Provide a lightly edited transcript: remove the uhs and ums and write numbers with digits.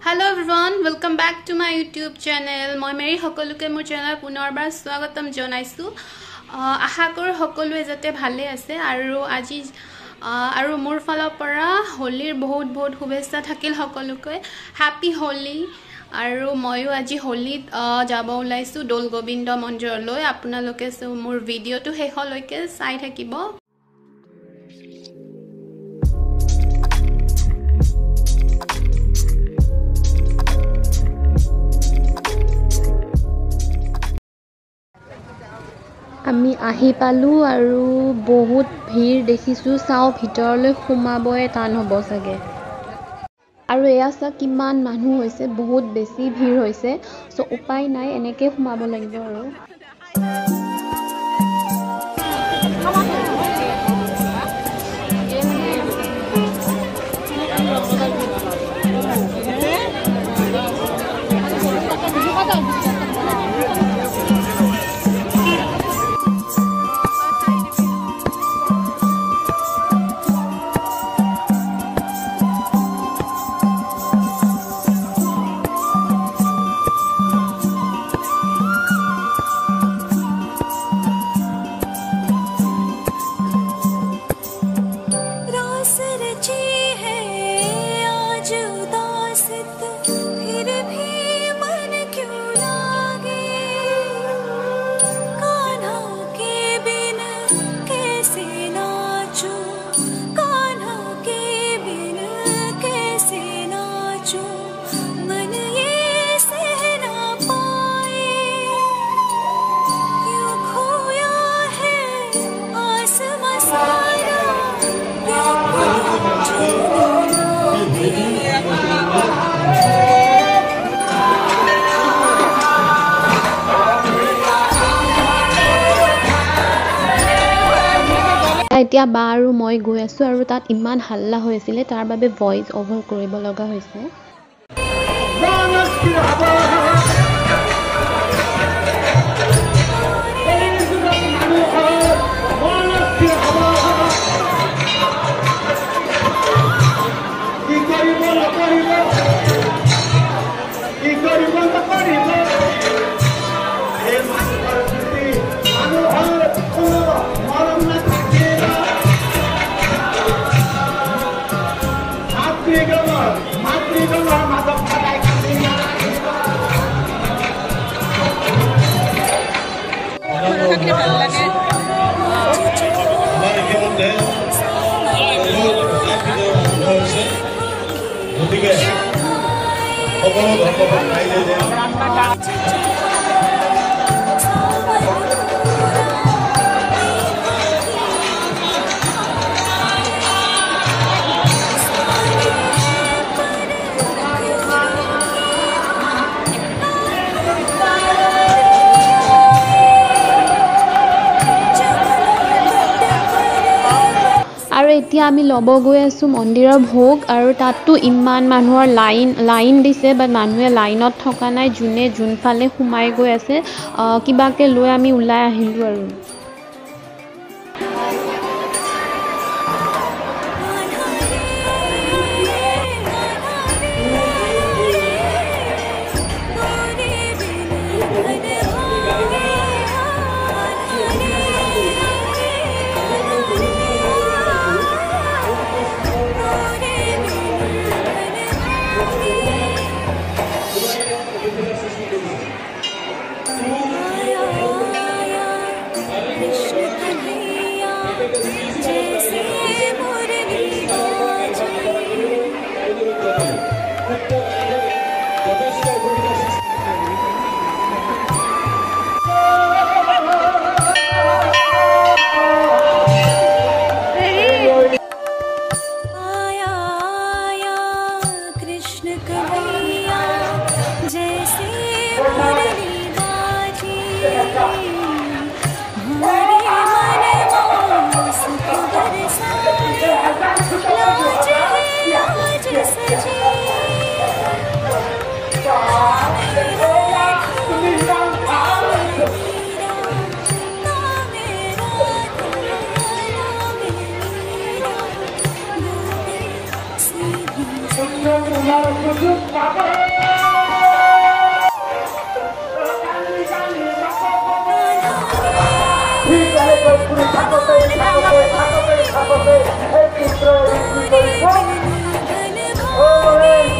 Hello everyone, welcome back to my YouTube channel. Moi Mary Hokoluke মোৰ channel পুনৰবাৰ স্বাগতম জনাইছো। আশা কৰো সকলোৱে যাতে ভালে আছে আৰু আজি আৰু মোৰ ফালৰ পৰা হোলিৰ বহুত শুভেচ্ছা থাকিল সকলোকে। হ্যাপি হোলি। আৰু মইও আজি হোলিত যাব ওলাইছো দৌল গোবিন্দ মন্দিৰলৈ। আপোনালোকে মোৰ ভিডিওটো শেষলৈকে চাই থাকিব। আমি আহি পালো আৰু বহুত ভিৰ দেখিছো চাও ভিতৰলৈ সোমাবয়ে টান হ'ব চাগে আৰু এয়া চা কিমান মানুহ হৈছে বহুত বেছি ভিৰ হৈছে সো উপায় নাই এনেকৈ সোমাব লাগিব আৰু এতিয়া বা আৰু মই গৈ আছো আৰু তাত ইমান হাল্লা হৈ আছিল তাৰ বাবে ভয়েস ওভাৰ কৰিব লগা হৈছে আৰু এতিয়া আমি লব গৈ আছো মন্দিৰৰ ভোগ আৰু তাতটো ইমান মানুহৰ লাইন দিছে বাট মানুহে লাইনত থকা নাই জুনে জুনফালে সোমাই গৈ আছে কিবাকে লৈ আমি ওলাই আহিলো আৰু Thank you. Oh,